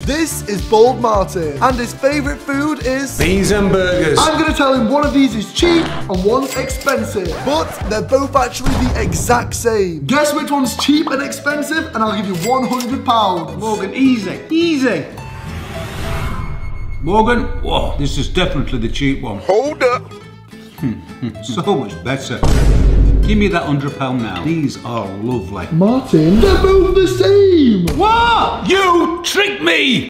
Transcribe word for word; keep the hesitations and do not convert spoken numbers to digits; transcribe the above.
This is Bold Martin, and his favourite food is beans and burgers. I'm going to tell him one of these is cheap and one's expensive, but they're both actually the exact same. Guess which one's cheap and expensive, and I'll give you one hundred pounds. Morgan, easy, easy. Morgan, whoa, this is definitely the cheap one. Hold up. So much better. Give me that hundred pound now. These are lovely. Martin, they're both the same. What? You tricked me!